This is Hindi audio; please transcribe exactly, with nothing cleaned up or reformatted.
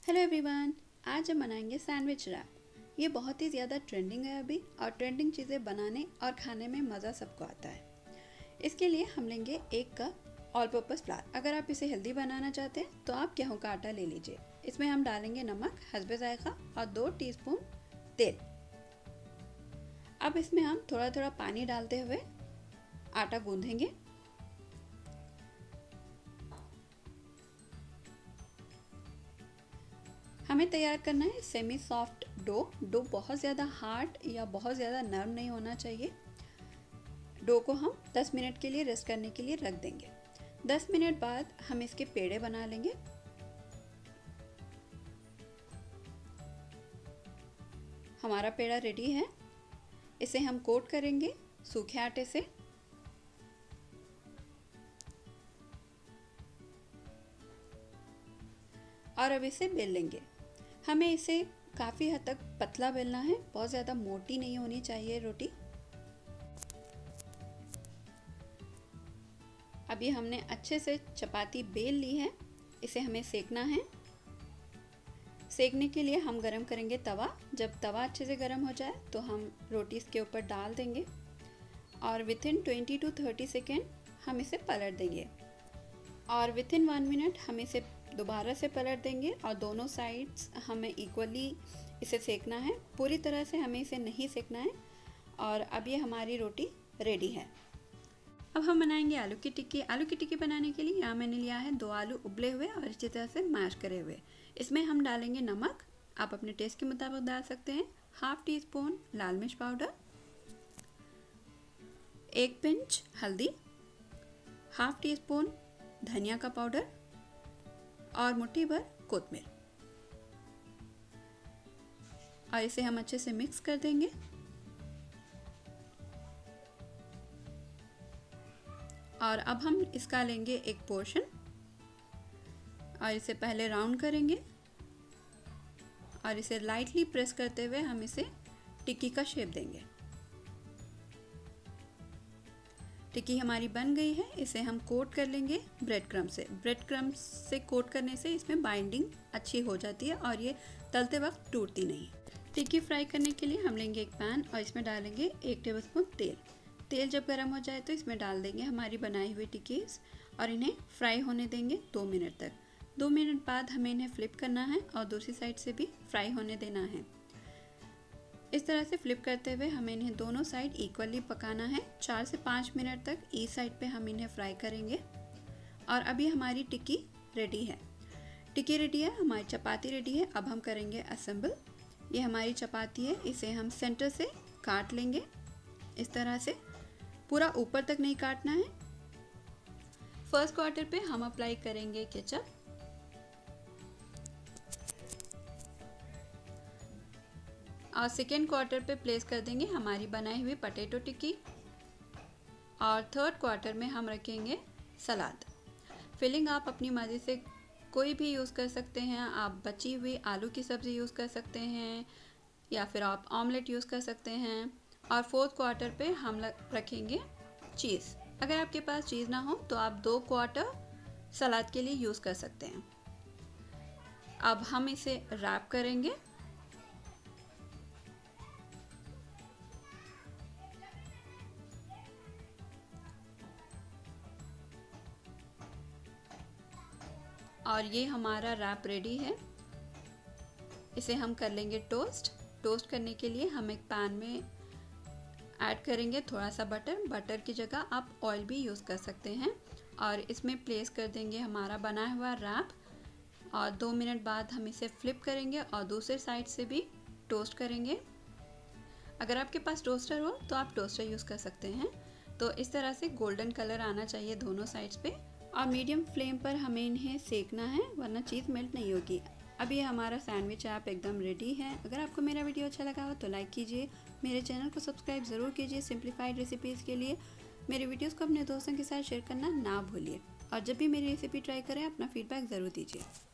हेलो एवरीवन, आज हम बनाएंगे सैंडविच रैप। ये बहुत ही ज़्यादा ट्रेंडिंग है अभी, और ट्रेंडिंग चीज़ें बनाने और खाने में मज़ा सबको आता है। इसके लिए हम लेंगे एक कप ऑल पर्पस फ्लावर। अगर आप इसे हेल्दी बनाना चाहते हैं तो आप गेहूं का आटा ले लीजिए। इसमें हम डालेंगे नमक हस्बे जायका और दो टीस्पून तेल। अब इसमें हम थोड़ा थोड़ा पानी डालते हुए आटा गूंदेंगे। हमें तैयार करना है सेमी सॉफ्ट डो। डो बहुत ज़्यादा हार्ड या बहुत ज़्यादा नरम नहीं होना चाहिए। डो को हम दस मिनट के लिए रेस्ट करने के लिए रख देंगे। दस मिनट बाद हम इसके पेड़े बना लेंगे। हमारा पेड़ा रेडी है। इसे हम कोट करेंगे सूखे आटे से। और अब इसे बेल लेंगे। हमें इसे काफ़ी हद तक पतला बेलना है, बहुत ज़्यादा मोटी नहीं होनी चाहिए रोटी। अभी हमने अच्छे से चपाती बेल ली है। इसे हमें सेकना है। सेकने के लिए हम गरम करेंगे तवा। जब तवा अच्छे से गरम हो जाए तो हम रोटी इसके ऊपर डाल देंगे और within twenty to thirty second हम इसे पलट देंगे। और विथ इन वन मिनट हम इसे दोबारा से पलट देंगे और दोनों साइड्स हमें इक्वली इसे सेकना है। पूरी तरह से हमें इसे नहीं सेकना है। और अब ये हमारी रोटी रेडी है। अब हम बनाएंगे आलू की टिक्की। आलू की टिक्की बनाने के लिए यहाँ मैंने लिया है दो आलू उबले हुए और इसी तरह से मैश करे हुए। इसमें हम डालेंगे नमक, आप अपने टेस्ट के मुताबिक डाल सकते हैं। हाफ टी स्पून लाल मिर्च पाउडर, एक पिंच हल्दी, हाफ टी स्पून धनिया का पाउडर और मुट्ठी भर कोतमीर। और इसे हम अच्छे से मिक्स कर देंगे। और अब हम इसका लेंगे एक पोर्शन और इसे पहले राउंड करेंगे और इसे लाइटली प्रेस करते हुए हम इसे टिक्की का शेप देंगे। टिक्की हमारी बन गई है। इसे हम कोट कर लेंगे ब्रेड क्रम से। ब्रेड क्रम से कोट करने से इसमें बाइंडिंग अच्छी हो जाती है और ये तलते वक्त टूटती नहीं। टिक्की फ्राई करने के लिए हम लेंगे एक पैन और इसमें डालेंगे एक टेबलस्पून तेल। तेल जब गर्म हो जाए तो इसमें डाल देंगे हमारी बनाई हुई टिक्कीज और इन्हें फ्राई होने देंगे दो मिनट तक। दो मिनट बाद हमें इन्हें फ्लिप करना है और दूसरी साइड से भी फ्राई होने देना है। इस तरह से फ्लिप करते हुए हमें इन्हें दोनों साइड इक्वली पकाना है। चार से पाँच मिनट तक ईच साइड पे हम इन्हें फ्राई करेंगे। और अभी हमारी टिक्की रेडी है। टिक्की रेडी है, हमारी चपाती रेडी है। अब हम करेंगे असेंबल। ये हमारी चपाती है, इसे हम सेंटर से काट लेंगे इस तरह से। पूरा ऊपर तक नहीं काटना है। फर्स्ट क्वार्टर पे हम अप्लाई करेंगे केचप और सेकेंड क्वार्टर पे प्लेस कर देंगे हमारी बनाई हुई पोटैटो टिक्की। और थर्ड क्वार्टर में हम रखेंगे सलाद। फिलिंग आप अपनी मर्ज़ी से कोई भी यूज़ कर सकते हैं। आप बची हुई आलू की सब्ज़ी यूज़ कर सकते हैं या फिर आप ऑमलेट यूज़ कर सकते हैं। और फोर्थ क्वार्टर पे हम रखेंगे चीज़। अगर आपके पास चीज़ ना हो तो आप दो क्वार्टर सलाद के लिए यूज़ कर सकते हैं। अब हम इसे रैप करेंगे। और ये हमारा रैप रेडी है। इसे हम कर लेंगे टोस्ट। टोस्ट करने के लिए हम एक पैन में ऐड करेंगे थोड़ा सा बटर। बटर की जगह आप ऑयल भी यूज़ कर सकते हैं। और इसमें प्लेस कर देंगे हमारा बनाया हुआ रैप। और दो मिनट बाद हम इसे फ्लिप करेंगे और दूसरे साइड से भी टोस्ट करेंगे। अगर आपके पास टोस्टर हो तो आप टोस्टर यूज़ कर सकते हैं। तो इस तरह से गोल्डन कलर आना चाहिए दोनों साइड्स पे। और मीडियम फ्लेम पर हमें इन्हें सेकना है, वरना चीज़ मेल्ट नहीं होगी। अब ये हमारा सैंडविच आप एकदम रेडी है। अगर आपको मेरा वीडियो अच्छा लगा हो तो लाइक कीजिए, मेरे चैनल को सब्सक्राइब ज़रूर कीजिए सिंप्लीफाइड रेसिपीज़ के लिए। मेरे वीडियोस को अपने दोस्तों के साथ शेयर करना ना भूलिए। और जब भी मेरी रेसिपी ट्राई करें अपना फीडबैक ज़रूर दीजिए।